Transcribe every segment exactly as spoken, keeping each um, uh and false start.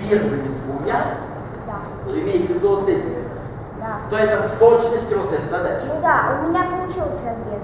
первыми двумя, Да. имеется в виду вот с этими, Да. то это в точности вот эта задача. Ну да, у меня получилось разрез.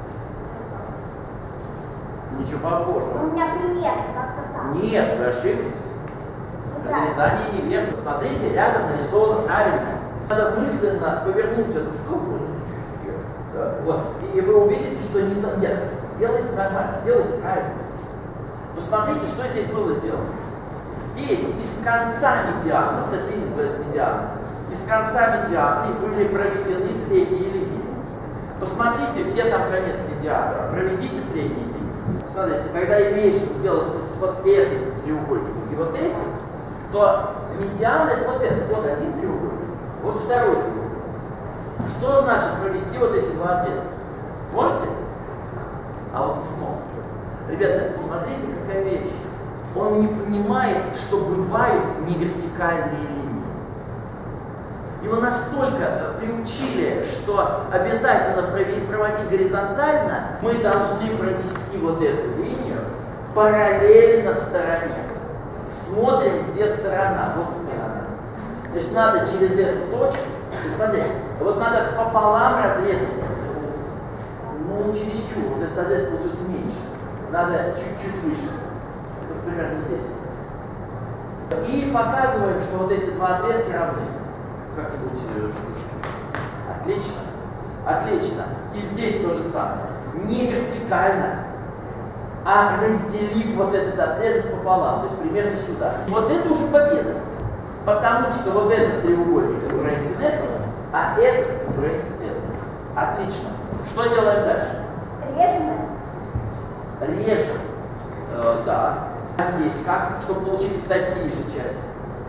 Ничего похожего. У меня пример как-то так. Нет, вы ошиблись. Ну да. Разрезание неверно. Смотрите, рядом нарисовано правильно. Надо мысленно повернуть эту штуку, чуть-чуть вверх, да? Вот. И вы увидите, что не то- нет, сделайте нормально, сделайте правильно. Посмотрите, что здесь было сделано. Здесь из конца медианы, вот эта линия называется медиана, из конца медианы были проведены средние линии. Посмотрите, где там конец медианы, проведите средние линии. Смотрите, когда имеешь дело с, с вот этим треугольником и вот этим, то медиана это вот это, вот один треугольник, вот второй треугольник. Что значит провести вот эти два отрезка? Можете? А вот не смог. Ребята, смотрите, какая вещь. Он не понимает, что бывают невертикальные линии. Его настолько приучили, что обязательно проводить горизонтально, мы должны провести вот эту линию параллельно стороне. Смотрим, где сторона. Вот сторона. То есть надо через эту точку, смотрите, вот надо пополам разрезать. Ну, чересчур, вот этот отрезок получился меньше. Надо чуть-чуть выше. Вот примерно здесь. И показываем, что вот эти два отрезка равны. Как-нибудь штучки. Отлично. Отлично. И здесь то же самое. Не вертикально, а разделив вот этот отрезок пополам. То есть примерно сюда. И вот это уже победа. Потому что вот этот треугольник равен этому, а этот равен этому. Отлично. Что делаем дальше? Режем. Режем. Э, да. А здесь как? Чтобы получились такие же части.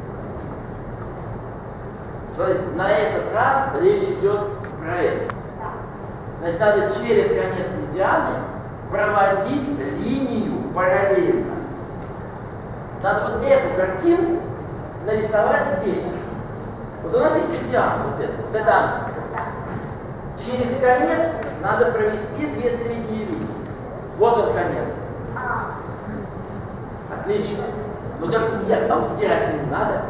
Смотрите, на этот раз речь идет про это. Значит, надо через конец медианы проводить линию параллельно. Надо вот эту картинку нарисовать здесь. Вот у нас есть медиана, вот это, вот это она. Через конец надо провести две средние линии. Вот он конец. Отлично. Но только нет, а вот стирать не надо.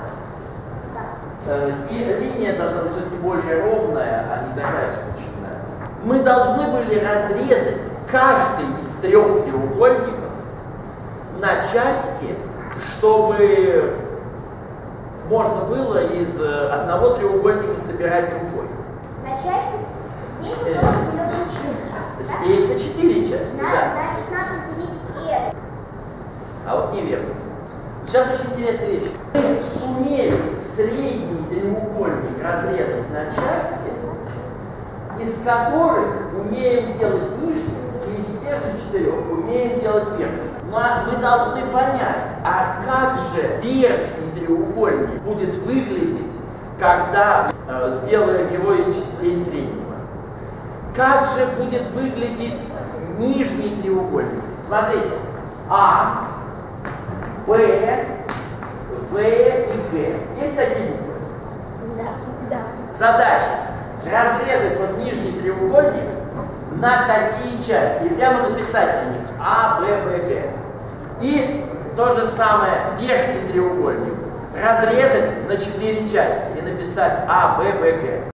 И линия должна быть все-таки более ровная, а не такая скучная. Мы должны были разрезать каждый из трех треугольников на части, чтобы можно было из одного треугольника собирать другой. На части? Здесь мы Э, можем делить на четыре части. Здесь на четыре части, Да? да. Значит, надо делить и это. А вот неверно. Сейчас очень интересная вещь. Мы сумели средний треугольник разрезать на части, из которых умеем делать нижний, и из тех же четырех умеем делать верхний. Но мы должны понять, а как же верхний треугольник будет выглядеть, когда э, сделаем его из частей среднего? Как же будет выглядеть нижний треугольник? Смотрите. А, Б, В и Г. Есть такие буквы? Да. Да. Задача разрезать вот нижний треугольник на такие части и прямо написать на них А, Б, В, Г. И то же самое верхний треугольник разрезать на четыре части и написать А, Б, В, Г.